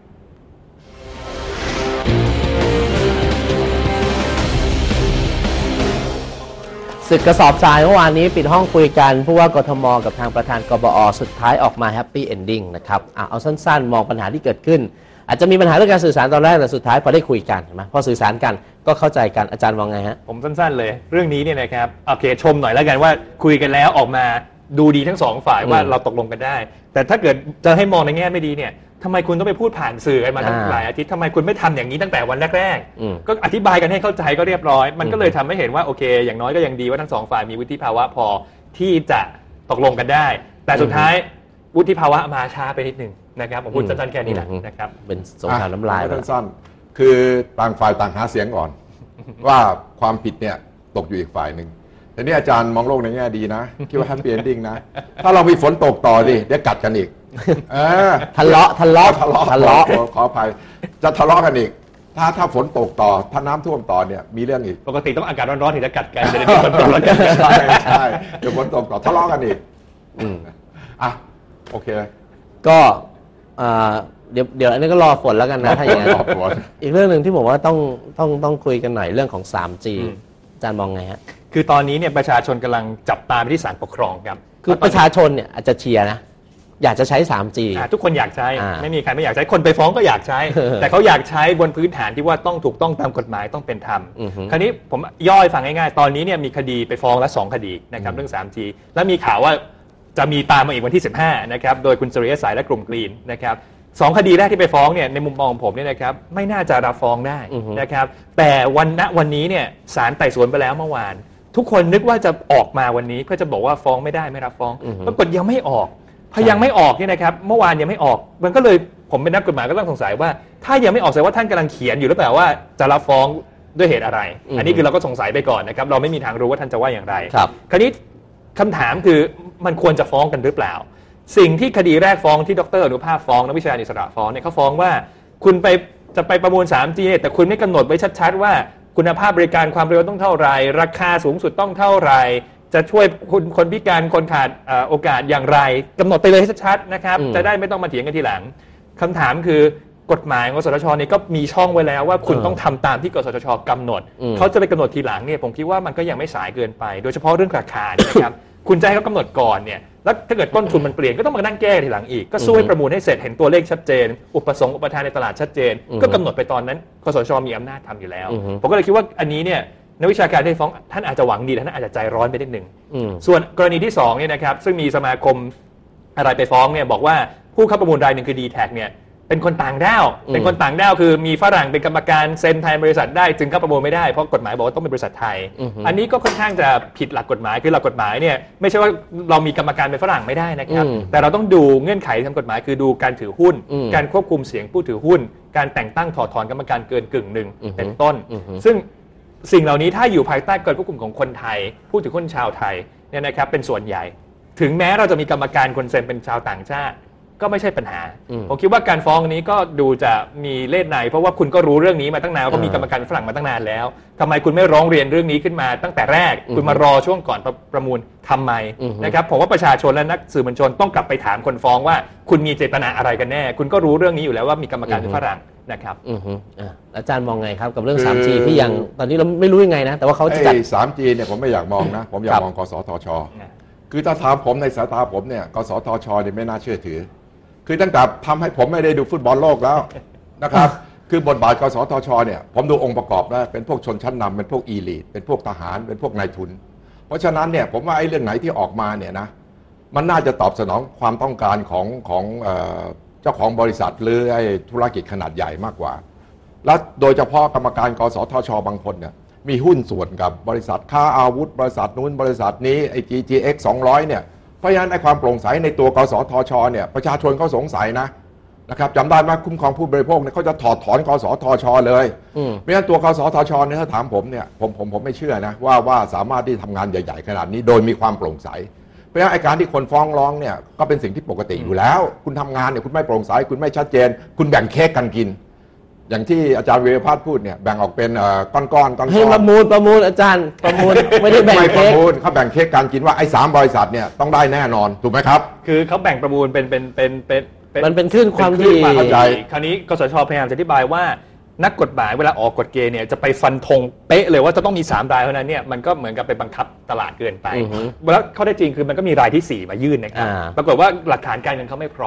ศึกกระสอบทรายเมื่อวานนี้ปิดห้องคุยกันผู้ว่ากทมกับทางประธานกบอสุดท้ายออกมาแฮปปี้เอนดิ้งนะครับเอาสั้นๆมองปัญหาที่เกิดขึ้นอาจจะมีปัญหาเรื่องการสื่อสารตอนแรกแต่สุดท้ายพอได้คุยกันใช่ไหมพอสื่อสารกันก็เข้าใจกันอาจารย์มองไงฮะผมสั้นๆเลยเรื่องนี้เนี่ยนะครับโอเคชมหน่อยแล้วกันว่าคุยกันแล้วออกมาดูดีทั้งสองฝ่ายว่าเราตกลงกันได้แต่ถ้าเกิดจะให้มองในแง่ไม่ดีเนี่ยทำไมคุณต้องไปพูดผ่านสื่อกันมาตั้งหลายอาทิตย์ทำไมคุณไม่ทำอย่างนี้ตั้งแต่วันแรกๆก็อธิบายกันให้เข้าใจก็เรียบร้อยมันก็เลยทำให้เห็นว่าโอเคอย่างน้อยก็ยังดีว่าทั้งสองฝ่ายมีวุฒิภาวะพอที่จะตกลงกันได้แต่สุดท้ายวุฒิภาวะมาช้าไปนิดนึงนะครับผมพูดสั้นๆแค่นี้แหละนะครับเป็นสงครามน้ำลายสั้นๆคือต่างฝ่ายต่างหาเสียงก่อนว่าความผิดเนี่ยตกอยู่อีกฝ่ายหนึ่งแต่นี่อาจารย์มองโลกในแง่ดีนะคิดว่าแฮปปี้เอนดิ้งนะถ้าเรามีฝนตกต่อดิเดี๋ยวกัดกันอีกทะเลาะทะเลาะทะเลาะทะเลาะขออภัยจะทะเลาะกันอีกถ้าถ้าฝนตกต่อถ้าน้ำท่วมต่อเนี่ยมีเรื่องอีกปกติต้องอากาศร้อนๆถึงจะกัดกันจะได้มีฝนตกแล้วกันใช่ใช่เดี๋ยวฝนตกต่อทะเลาะกันอีกอ่ะโอเคก็เดี๋ยวเดี๋ยวอันนี้ก็รอฝนแล้วกันนะถ้าอย่างนั้นอีกเรื่องหนึ่งที่ผมว่าต้องต้องต้องคุยกันหน่อยเรื่องของ ทรี จี อาจารย์มองไงฮะคือตอนนี้เนี่ยประชาชนกำลังจับตาไปที่ศาลปกครองครับคือประชาชนเนี่ยอาจจะเชียร์นะอยากจะใช้ ทรี จีทุกคนอยากใช้ไม่มีใครไม่อยากใช้คนไปฟ้องก็อยากใช้ แต่เขาอยากใช้บนพื้นฐานที่ว่าต้องถูกต้องตามกฎหมายต้องเป็นธรรมคราวนี้ผมย่อยฟังง่ายๆตอนนี้เนี่ยมีคดีไปฟ้องและสองคดีนะครับเรื่อง ทรี จี แล้วมีข่าวว่าจะมีตามมาอีกวันที่สิบห้านะครับโดยคุณสุริยะสายและกลุ่มกรีนนะครับสองคดีแรกที่ไปฟ้องเนี่ยในมุมมองของผมเนี่ยนะครับไม่น่าจะรับฟ้องได้นะครับแต่วันณวันนี้เนี่ยศาลไต่สวนไปแล้วเมื่อวานทุกคนนึกว่าจะออกมาวันนี้เพื่อจะบอกว่าฟ้องไม่ได้ไม่รับฟ้องปรากฏยังไม่ออกพอยังไม่ออกเนี่ยนะครับเมื่อวานยังไม่ออกมันก็เลยผมเป็นนักกฎหมายก็ต้องสงสัยว่าถ้ายังไม่ออกแสดงว่าท่านกำลังเขียนอยู่หรือเปล่าว่าจะรับฟ้องด้วยเหตุอะไรอันนี้คือเราก็สงสัยไปก่อนนะครับเราไม่มีทางรู้ว่าท่านจะว่าอย่างไรคราวนี้คำถามคือมันควรจะฟ้องกันหรือเปล่าสิ่งที่คดีแรกฟ้องที่ดร.อนุภาพฟ้องนักวิชาการอิสระฟ้องเนี่ยเขาฟ้องว่าคุณไปจะไปประมูล ทรี จี แต่คุณไม่กำหนดไว้ชัดๆว่าคุณภาพบริการความเร็วต้องเท่าไหร่ราคาสูงสุดต้องเท่าไหร่จะช่วยคนคนพิการคนขาดโอกาสอย่างไรกำหนดไปเลยให้ชัดๆนะครับจะได้ไม่ต้องมาเถียงกันทีหลังคำถามคือกฎหมายของกสทช.เนี่ยก็มีช่องไว้แล้วว่าคุณต้องทำตามที่กสทช.กำหนดเขาจะไปกำหนดทีหลังเนี่ยผมคิดว่ามันก็ยังไม่สายเกินไปโดยเฉพาะเรื่องราคานะครับคุณจะให้เขากำหนดก่อนเนี่ยแล้วถ้าเกิดต้นทุนมันเปลี่ยนก็ต้องมานั่งแก้ทีหลังอีกก็สู้ให้ประมูลให้เสร็จเห็นตัวเลขชัดเจนอุปสงค์อุปทานในตลาดชัดเจนก็กำหนดไปตอนนั้นกสทช.มีอำนาจทำอยู่แล้วผมก็เลยคิดว่าอันนี้เนี่ยนักวิชาการที่ฟ้องท่านอาจจะหวังดีแต่ท่านอาจจะใจร้อนไปนิดนึงส่วนกรณีที่สองเนี่ยนะครับซึ่งมีสมาคมอะไรไปฟ้องเนี่ยบอกว่าผู้เข้าประมูลรายหนึ่งคือ ดี แท็ก เนี่ยเป็นคนต่างด้าวเป็นคนต่างด้าวคือมีฝรั่งเป็นกรรมการเซ็นแทนบริษัทได้จึงเข้าประมูลไม่ได้เพราะกฎหมายบอกว่าต้องเป็นบริษัทไทยอันนี้ก็ค่อนข้างจะผิดหลักกฎหมายคือหลักกฎหมายเนี่ยไม่ใช่ว่าเรามีกรรมการเป็นฝรั่งไม่ได้นะครับแต่เราต้องดูเงื่อนไขทางกฎหมายคือดูการถือหุ้นการควบคุมเสียงผู้ถือหุ้นการแต่งตั้งถอดถอนกรรมการเกินกึ่งหนึ่งเป็นต้นซึ่งสิ่งเหล่านี้ถ้าอยู่ภายใต้การควบคุมของคนไทยผู้ถือหุ้นชาวไทยเนี่ยนะครับเป็นส่วนใหญ่ถึงแม้เราจะมีกรรมการคนเซ็นเป็นชาวต่างชาติก็ไม่ใช่ปัญหาผมคิดว่าการฟ้องนี้ก็ดูจะมีเล่ห์ในเพราะว่าคุณก็รู้เรื่องนี้มาตั้งนานก็มีกรรมการฝรั่งมาตั้งนานแล้วทำไมคุณไม่ร้องเรียนเรื่องนี้ขึ้นมาตั้งแต่แรกคุณมารอช่วงก่อนประมูลทำไมนะครับผมว่าประชาชนและนักสื่อมวลชนต้องกลับไปถามคนฟ้องว่าคุณมีเจตนาอะไรกันแน่คุณก็รู้เรื่องนี้อยู่แล้วว่ามีกรรมการเป็นฝรั่งนะครับอาจารย์มองไงครับกับเรื่อง ทรี จี ที่ยังตอนนี้เราไม่รู้ยังไงนะแต่ว่าเขาจะจัดทรี จี เนี่ยผมไม่อยากมองนะผมอยากมองกสทช.คือถ้าถามผมในสายตาผมเนี่ยกสทช.เนี่ยไม่น่าเชื่อถือคือตั้งแต่ทำให้ผมไม่ได้ดูฟุตบอลโลกแล้วนะครับคือบทบาทกสทช.เนี่ยผมดูองค์ประกอบแล้วเป็นพวกชนชั้นนำเป็นพวกอีลีทเป็นพวกทหารเป็นพวกนายทุนเพราะฉะนั้นเนี่ยผมว่าไอ้เรื่องไหนที่ออกมาเนี่ยนะมันน่าจะตอบสนองความต้องการของของเจ้าของบริษัทหรือไอ้ธุรกิจขนาดใหญ่มากกว่าและโดยเฉพาะกรรมการกสทช.บางคนเนี่ยมีหุ้นส่วนกับบริษัทค้าอาวุธบริษัทนู้นบริษัทนี้ไอ้ จี จี เอ็กซ์ สองร้อยเนี่ยเพราะฉะนั้นไอ้ความโปร่งใสในตัวกสทช.เนี่ยประชาชนเขาสงสัยนะนะครับจำได้ไหมคุ้มครองผู้บริโภคเนี่ยเขาจะถอดถอนกสทช.เลยไม่งั้นตัวกสทช.เนี่ยถ้าถามผมเนี่ยผมผมผมไม่เชื่อนะว่าว่าสามารถที่ทำงานใหญ่ๆขนาดนี้โดยมีความโปร่งใสเพราะฉะนั้นไอ้การที่คนฟ้องร้องเนี่ยก็เป็นสิ่งที่ปกติอยู่แล้วคุณทำงานเนี่ยคุณไม่โปร่งใสคุณไม่ชัดเจนคุณแบ่งเค้กกันกินอย่างที่อาจารย์วีรพัฒน์พูดเนี่ยแบ่งออกเป็นก้อนๆก้อนๆให้ประมูลประมูลอาจารย์ประมูลไม่ได้แบ่งเค้กเขาแบ่งเค้กการกินว่าไอ้สามบริษัทเนี่ยต้องได้แน่นอนถูกไหมครับคือเขาแบ่งประมูลเป็นเป็นเป็นเป็นมันเป็นขึ้นความดีเข้าใจคราวนี้กสทช.พยายามจะอธิบายว่านักกฎหมายเวลาออกกฎเกณฑ์เนี่ยจะไปฟันธงเป๊ะเลยว่าจะต้องมีสามรายเท่านั้นเนี่ยมันก็เหมือนกับไปบังคับตลาดเกินไปแล้วข้อเท็จจริงคือมันก็มีรายที่สี่มายื่นนะครับปรากฏว่าหลักฐานการเงินเขาไม่พร้อม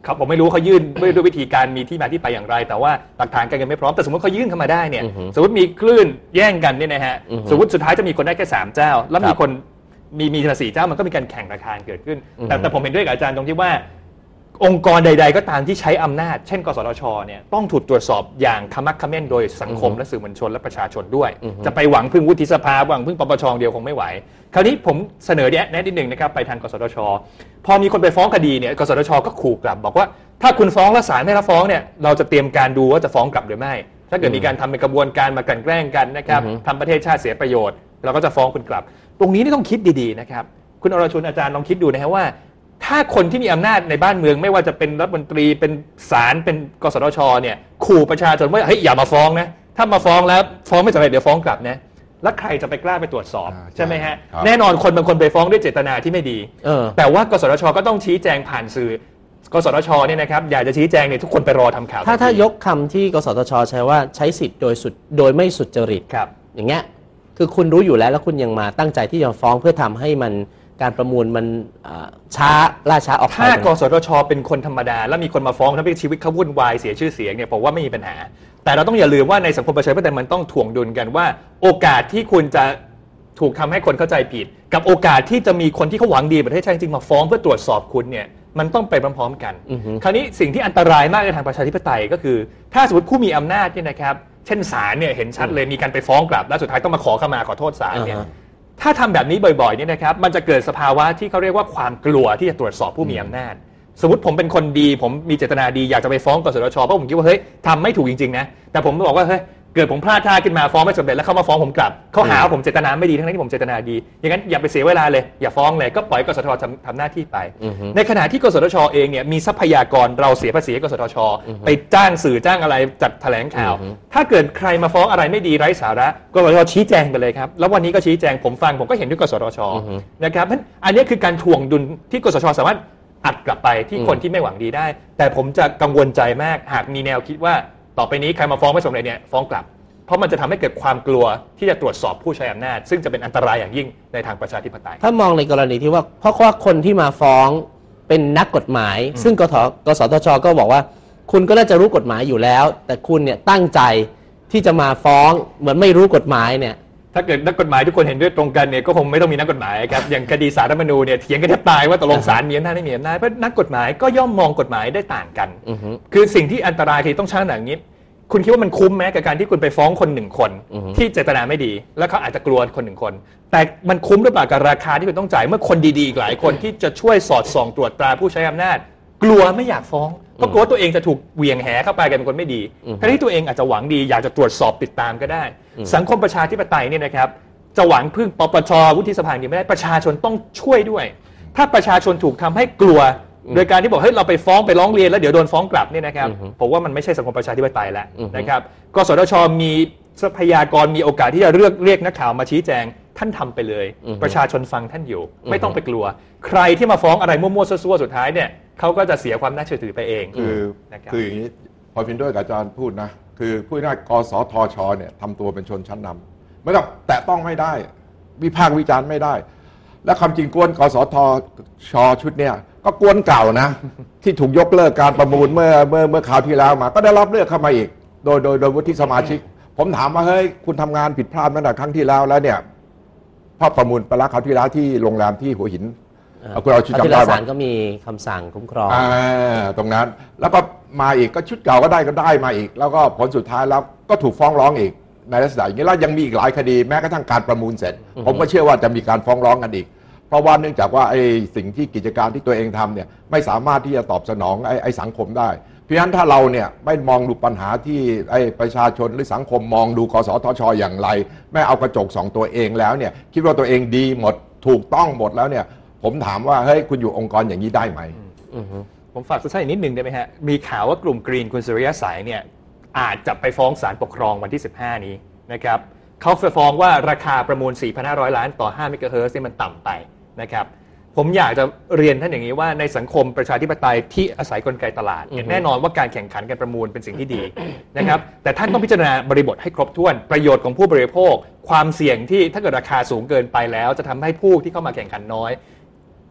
ครับผมไม่รู้เขายื่นด้วยวิธีการมีที่มาที่ไปอย่างไรแต่ว่าหลักฐานการเงินไม่พร้อมแต่สมมติเขายื่นเข้ามาได้เนี่ยสมมติมีคลื่นแย่งกันเนี่ยนะฮะสมมติสุดท้ายจะมีคนได้แค่สามเจ้าแล้วมีคนมีมีสี่เจ้ามันก็มีการแข่งราคาเกิดขึ้นแต่แต่ผมเห็นด้วยกับอาจารย์ตรงที่ว่าองค์กรใดๆก็ตามที่ใช้อำนาจเช่นกสทชเนี่ยต้องถูกตรวจสอบอย่างขมักเขม้นโดยสังคมและสื่อมวลชนและประชาชนด้วยจะไปหวังพึ่งวุฒิสภาหวังพึ่งปปชเดียวคงไม่ไหวคราวนี้ผมเสนอแนะนิดนึงนะครับไปทางกสทชพอมีคนไปฟ้องคดีเนี่ยกสทชก็ขู่กลับบอกว่าถ้าคุณฟ้องและศาลไม่รับฟ้องเนี่ยเราจะเตรียมการดูว่าจะฟ้องกลับหรือไม่ถ้าเกิดมีการทำเป็นกระบวนการมากลั่นแกล้งกันนะครับทำประเทศชาติเสียประโยชน์เราก็จะฟ้องคุณกลับตรงนี้นี่ต้องคิดดีๆนะครับคุณอรชุนอาจารย์ลองคิดดูนะครับว่าถ้าคนที่มีอำนาจในบ้านเมืองไม่ว่าจะเป็นรัฐมนตรีเป็นศาลเป็นกสทชเนี่ยขู่ประชาชนว่าเฮ้ยอย่ามาฟ้องนะถ้ามาฟ้องแล้วฟ้องไม่สำเร็จเดี๋ยวฟ้องกลับนะแล้วใครจะไปกล้าไปตรวจสอบใช่ไหมฮะแน่นอนคนบางคนไปฟ้องด้วยเจตนาที่ไม่ดีแต่ว่ากสทชก็ต้องชี้แจงผ่านสื่อกสทชเนี่ยนะครับอยากจะชี้แจงเนี่ยทุกคนไปรอทำข่าวถ้าถ้ายกคำที่กสทชใช้ว่าใช้สิทธิ์โดยสุดโดยไม่สุจริตครับอย่างเงี้ยคือคุณรู้อยู่แล้วแล้วคุณยังมาตั้งใจที่จะฟ้องเพื่อทำให้มันการประมูลมันช้าล่าช้าออกไปถ้ากสทชเป็นคนธรรมดาแล้วมีคนมาฟ้องทำให้ชีวิตเขาวุ่นวายเสียชื่อเสียงเนี่ยผมว่าไม่มีปัญหาแต่เราต้องอย่าลืมว่าในสังคมประชาธิปไตยมันต้องถ่วงดุลกันว่าโอกาสที่คุณจะถูกทำให้คนเข้าใจผิดกับโอกาสที่จะมีคนที่เขาหวังดีประเทศชาติจริงมาฟ้องเพื่อตรวจสอบคุณเนี่ยมันต้องไปพร้อมๆกันคราวนี้สิ่งที่อันตรายมากในทางประชาธิปไตยก็คือถ้าสมมติผู้มีอำนาจเนี่ยนะครับเช่นศาลเนี่ยเห็นชัดเลยมีการไปฟ้องกลับแล้วสุดท้ายต้องมาขอขมาขอโทษศาลเนี่ยถ้าทำแบบนี้บ่อยๆเนี่ยนะครับมันจะเกิดสภาวะที่เขาเรียกว่าความกลัวที่จะตรวจสอบผู้มีอำนาจสมมติผมเป็นคนดีผมมีเจตนาดีอยากจะไปฟ้องกสทชเพราะผมคิดว่าเฮ้ยทำไม่ถูกจริงๆนะแต่ผมบอกว่าเฮ้ยเกิดผมพลาดท่าขึ้นมาฟ้องไม่สำเร็จแล้วเขามาฟ้องผมกลับเขาหาว่าผมเจตนาไม่ดีทั้งที่ผมเจตนาดีอย่างนั้นอย่าไปเสียเวลาเลยอย่าฟ้องเลยก็ปล่อยกสทชทำหน้าที่ไปในขณะที่กสทชเองเนี่ยมีทรัพยากรเราเสียภาษีกสทชไปจ้างสื่อจ้างอะไรจัดแถลงข่าวถ้าเกิดใครมาฟ้องอะไรไม่ดีไร้สาระกสทชชี้แจงไปเลยครับแล้ววันนี้ก็ชี้แจงผมฟังผมก็เห็นด้วยกสทชนะครับอันนี้คือการถ่วงดุลที่กสทชสามารถอัดกลับไปที่คนที่ไม่หวังดีได้แต่ผมจะกังวลใจมากหากมีแนวคิดว่าต่อไปนี้ใครมาฟ้องไม่สำเร็จเนี่ยฟ้องกลับเพราะมันจะทำให้เกิดความกลัวที่จะตรวจสอบผู้ใช้อำนาจซึ่งจะเป็นอันตรายอย่างยิ่งในทางประชาธิปไตยถ้ามองในกรณีที่ว่าเพราะว่าคนที่มาฟ้องเป็นนักกฎหมายซึ่งกทกสทชก็บอกว่าคุณก็น่าจะรู้กฎหมายอยู่แล้วแต่คุณเนี่ยตั้งใจที่จะมาฟ้องเหมือนไม่รู้กฎหมายเนี่ยถ้าเกิดนักกฎหมายทุกคนเห็นด้วยตรงกันเนี่ยก็คงไม่ต้องมีนักกฎหมายครับอย่างคดีศาลรัฐธรรมนูญเนี่ยเถียงกันแทบตายว่าตกลงศาลมีอำนาจไม่มีอำนาจเพราะนักกฎหมายก็ย่อมมองกฎหมายได้ต่างกันคือสิ่งที่อันตรายคือต้องชั่งอย่างนี้คุณคิดว่ามันคุ้มไหมกับการที่คุณไปฟ้องคนหนึ่งคนที่เจตนาไม่ดีแล้วเขาอาจจะกลัวคนหนึ่งคนแต่มันคุ้มหรือเปล่ากับราคาที่คุณต้องจ่ายเมื่อคนดีๆอีกหลายคนที่จะช่วยสอดส่องตรวจตราผู้ใช้อำนาจกลัวไม่อยากฟ้องเพราะกลัวตัวเองจะถูกเหวี่ยงแหเข้าไปกันเป็นคนไม่ดีทั้งที่ตัวเองอาจจะหวังดีอยากจะตรวจสอบติดตามก็ได้สังคมประชาธิปไตยเนี่ยนะครับจะหวังพึ่งปปชวุฒิสภาอย่างไม่ได้ประชาชนต้องช่วยด้วยถ้าประชาชนถูกทำให้กลัวโดยการที่บอกเฮ้ยเราไปฟ้องไปร้องเรียนแล้วเดี๋ยวโดนฟ้องกลับเนี่ยนะครับผมว่ามันไม่ใช่สังคมประชาธิปไตยแล้วนะครับกสทชมีทรัพยากรมีโอกาสที่จะเรียกเรียกนักข่าวมาชี้แจงท่านทำไปเลยประชาชนฟังท่านอยู่ไม่ต้องไปกลัวใครที่มาฟ้องอะไรมั่วๆซั่วๆสุดท้ายเนี่ยเขาก็จะเสียความน่าเชื่อถือไปเองคือคืออย่างนี้พอพินด้วยกับอาจารย์พูดนะคือพูดง่ายกสทชเนี่ยทำตัวเป็นชนชั้นนำไม่ต้องแตะต้องไม่ได้วิพากษ์วิจารณ์ไม่ได้และคำจริงกวนกสทชชุดเนี่ยก็กวนเก่านะที่ถูกยกเลิกการประมูลเมื่อเมื่อเมื่อคราวที่แล้วมาก็ได้รับเลือกเข้ามาอีกโดยโดยโดยวุฒิสมาชิกผมถามว่าเฮ้ยคุณทำงานผิดพลาดตั้งแต่ครั้งที่แล้วแล้วเนี่ยพอประมูลไปแล้วคราวที่แล้วที่โรงแรมที่หัวหินคุณเอาชุดจำได้ศาลก็มีคำสั่งคุ้มครองตรงนั้นแล้วก็มาอีกก็ชุดเก่าก็ได้ก็ได้มาอีกแล้วก็ผลสุดท้ายแล้วก็ถูกฟ้องร้องอีกในลักษณะอย่างนี้แล้วยังมีอีกหลายคดีแม้กระทั่งการประมูลเสร็จผมก็เชื่อว่าจะมีการฟ้องร้องกันอีกเพราะว่าเนื่องจากว่าไอ้สิ่งที่กิจการที่ตัวเองทำเนี่ยไม่สามารถที่จะตอบสนองไอ้ไอ้สังคมได้เพราะฉะนั้นถ้าเราเนี่ยไม่มองดูปัญหาที่ไอ้ประชาชนหรือสังคมมองดูกสทชอย่างไรไม่เอากระจกส่องตัวเองแล้วเนี่ยคิดว่าตัวเองดีหมดถูกต้องหมดแล้วเนี่ยผมถามว่าเฮ้ยคุณอยู่องค์กรอย่างนี้ได้ไหมผมฝากสั้นๆอีกนิดนึงได้ไหมฮะมีข่าวว่ากลุ่มกรีนคุณสุริยะสายเนี่ยอาจจะไปฟ้องศาลปกครองวันที่สิบห้านี้นะครับเขาจะฟ้องว่าราคาประมูล สี่พันห้าร้อย ล้านต่อห้าเมกะเฮิรตซ์นี่มันต่ำไปนะครับผมอยากจะเรียนท่านอย่างนี้ว่าในสังคมประชาธิปไตยที่อาศัยกลไกตลาดแน่นอนว่าการแข่งขันการประมูลเป็นสิ่งที่ดีนะครับแต่ท่านต้องพิจารณาบริบทให้ครบถ้วนประโยชน์ของผู้บริโภคความเสี่ยงที่ถ้าเกิดราคาสูงเกินไปแล้วจะทำให้ผู้ที่เข้ามาแข่งขันน้อย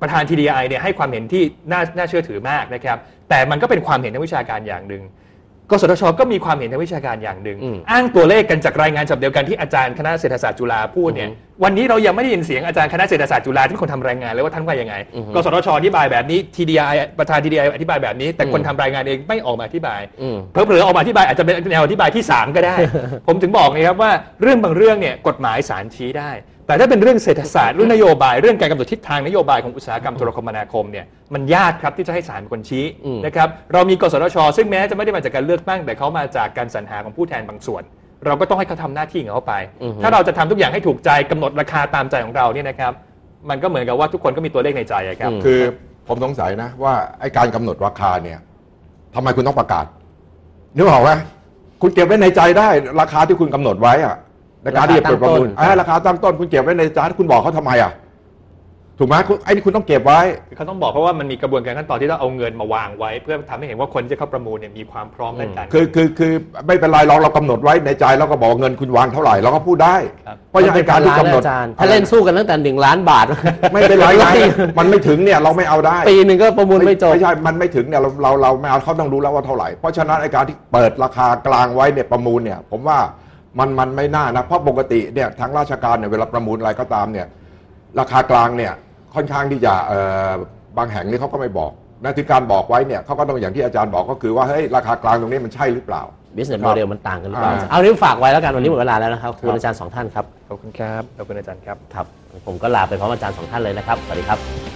ประธาน ที ดี ไอ เนี่ยให้ความเห็นที่น่าน่าเชื่อถือมากนะครับแต่มันก็เป็นความเห็นทางวิชาการอย่างหนึ่งกสทช.ก็มีความเห็นทางวิชาการอย่างหนึ่งอ้างตัวเลขกันจากรายงานฉบับเดียวกันที่อาจารย์คณะเศรษฐศาสตร์จุฬาพูดเนี่ยวันนี้เรายังไม่ได้ยินเสียงอาจารย์คณะเศรษฐศาสตร์จุฬาที่คนทำรายงานเลยว่าท่านว่ายังไงกสทช.อธิบายแบบนี้ ที ดี ไอ ประธาน ที ดี ไอ อธิบายแบบนี้แต่คนทำรายงานเองไม่ออกมาอธิบายเผลอๆออกมาอธิบายอาจจะเป็นแนวอธิบายที่สามก็ได้ ผมถึงบอกไงครับว่าเรื่องบางเรื่องเนี่ยกฎหมายศาลชี้ได้แต่ถ้าเป็นเรื่องเศรษฐศาสตร์เรื่องนโยบายเรื่องการกำหนดทิศทางนโยบายของอุตสาหกรรมโทรคมนาคมเนี่ยมันยากครับที่จะให้ศาลเป็นคนชี้นะครับเรามีกสทช.ซึ่งแม้จะไม่ได้มาจากการเลือกตั้งแต่เขามาจากการสรรหาของผู้แทนบางส่วนเราก็ต้องให้เขาทำหน้าที่ของเขาไปถ้าเราจะทำทุกอย่างให้ถูกใจกำหนดราคาตามใจของเราเนี่ยนะครับมันก็เหมือนกับว่าทุกคนก็มีตัวเลขในใจครับคือผมสงสัยนะว่าไอ้การกำหนดราคาเนี่ยทำไมคุณต้องประกาศนึกออกไหมคุณเก็บไว้ในใจได้ราคาที่คุณกำหนดไว้อะในการที่จะเปิดประมูลราคาตั้งต้นคุณเก็บไว้ในใจคุณบอกเขาทำไมอ่ะถูกไหมไอ้นี่คุณต้องเก็บไว้เขาต้องบอกเพราะว่ามันมีกระบวนการขั้นตอนที่ต้องเอาเงินมาวางไว้เพื่อทำให้เห็นว่าคนที่เข้าประมูลเนี่ยมีความพร้อมในการคือคือคือไม่เป็นไรเราเรากำหนดไว้ในใจแล้วก็บอกเงินคุณวางเท่าไหร่เราก็พูดได้เพราะยังเป็นการที่กำหนดถ้าเล่นสู้กันตั้งแต่หนึ่งล้านบาทไม่เป็นไรมันไม่ถึงเนี่ยเราไม่เอาได้ปีหนึ่งก็ประมูลไม่จบไม่ใช่มันไม่ถึงเนี่ยเราเราเราไม่เอาเขาต้องรู้แล้วว่าเท่าไหร่เพราะฉะนั้นไอ้การที่เปิดราคากลางไว้เนี่ยประมูลเนี่ยผมว่ามันมันไม่น่านะเพราะปกติเนี่ยทางราชการเนี่ยเวลาประมูลอะไรก็ตามเนี่ยราคากลางเนี่ยค่อนข้างที่จะบางแห่งนี่เขาก็ไม่บอกนะที่การบอกไว้เนี่ยเขาก็ต้องอย่างที่อาจารย์บอกก็คือว่าเฮ้ยราคากลางตรงนี้มันใช่หรือเปล่า business model มันต่างกันหรือเปล่าเอาเรื่องฝากไว้แล้วกันวันนี้หมดเวลาแล้วนะครับคุณอาจารย์สองท่านครับขอบคุณครับขอบคุณอาจารย์ครับครับผมก็ลาไปพร้อมอาจารย์สองท่านเลยนะครับสวัสดีครับ